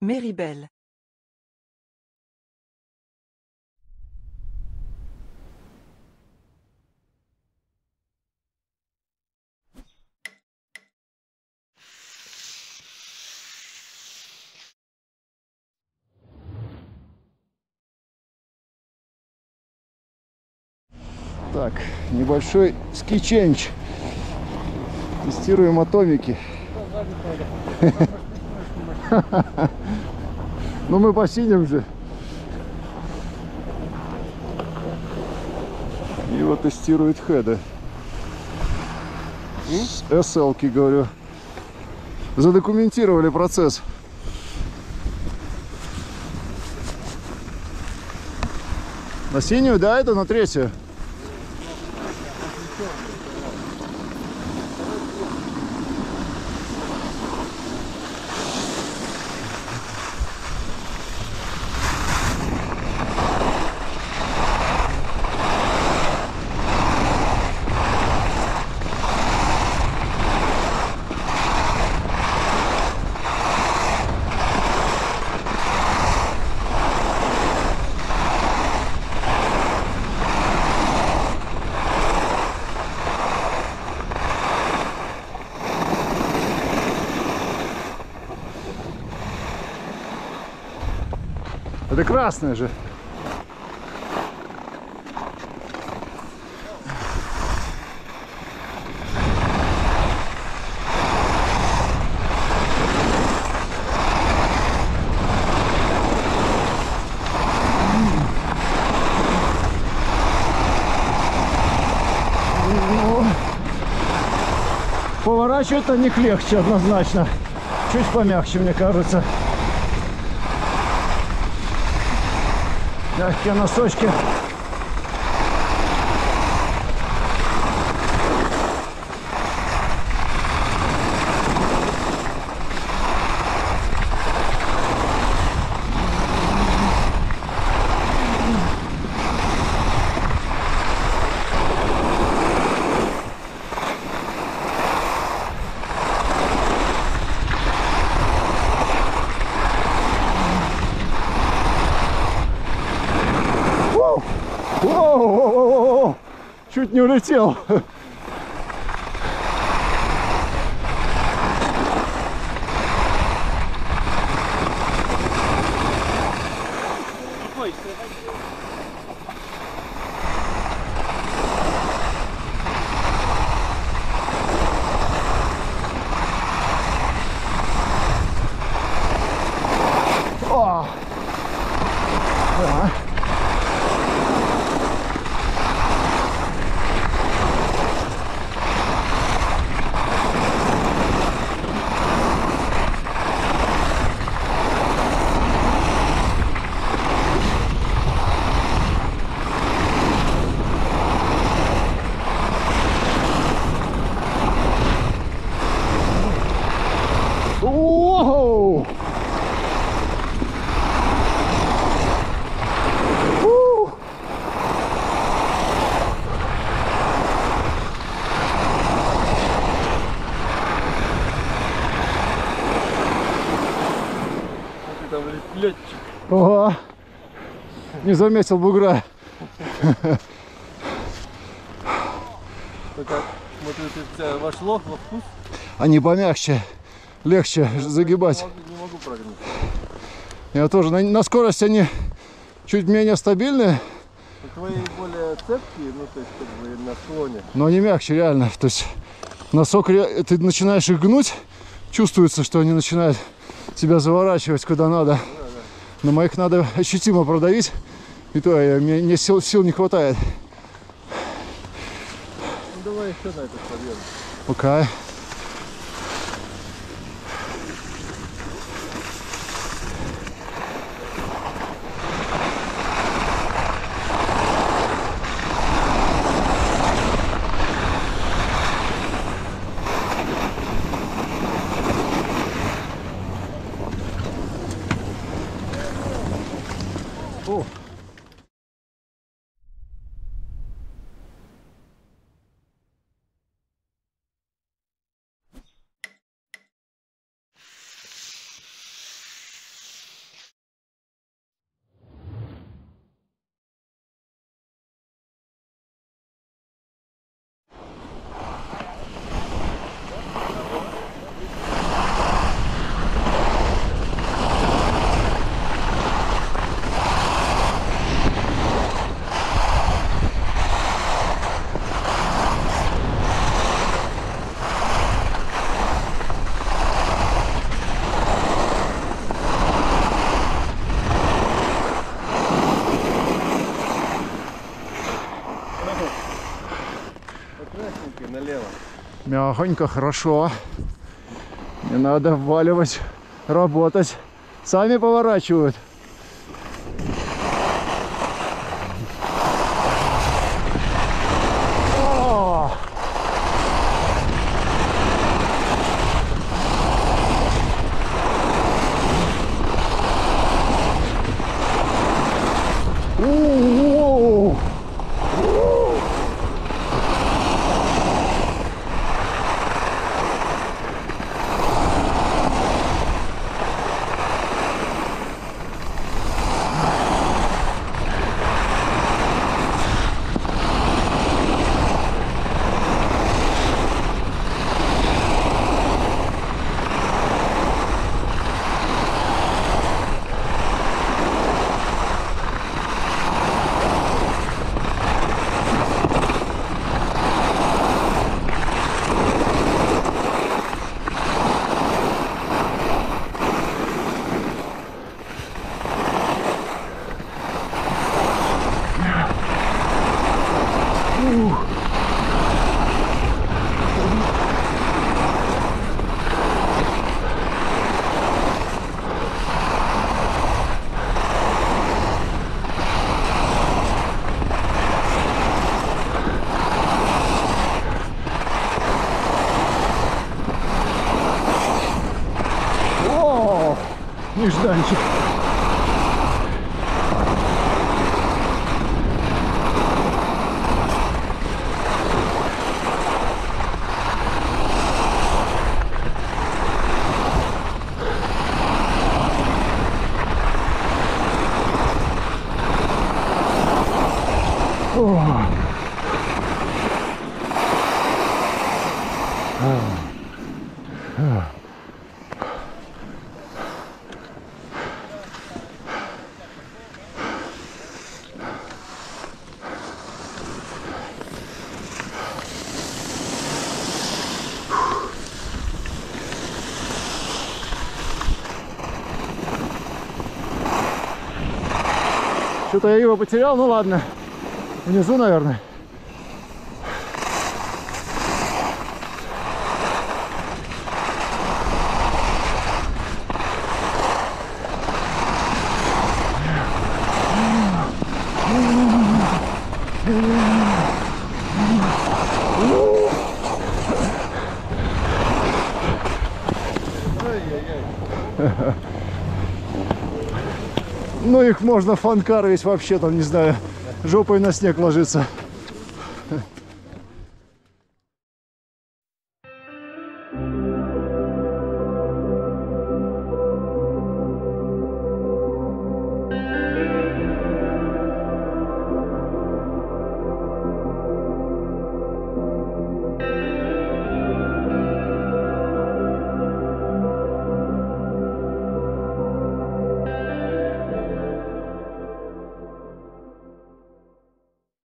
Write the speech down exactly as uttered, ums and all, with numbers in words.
Méribel. Так, небольшой ски-чендж. Тестируем атомики. Ну мы посидим же. Его тестирует Хеда. С эс эл-ки, говорю. Задокументировали процесс. На синюю, да, это на третью? Это красная же. Ну, поворачивать на них легче однозначно. Чуть помягче, мне кажется. Мягкие носочки. Воу-воу-воу-воу! Чуть не улетел. О! Да. Воу! У! Там летчик. Ого! Не заметил бугра. Только, смотрю, это вошло во вкус. Они помягче, легче загибать. Не могу, не могу прогнуть. Я тоже. На, на скорость они чуть менее стабильные, Твои более цепкие, ну то есть как бы на склоне. но они мягче реально. То есть носок, ре- ты начинаешь их гнуть, чувствуется, что они начинают тебя заворачивать куда надо. Да, да. На моих надо ощутимо продавить, и то я, мне, мне сил, сил не хватает. Ну давай еще на этот подъем. Пока. О! Мягонько, хорошо. Не надо вваливать, работать. Сами поворачивают. О! У-у-у! О, нежданчик. О. Что-то я его потерял, ну ладно. Внизу, наверное. Ну их можно фанкарить вообще там, не знаю, жопой на снег ложиться.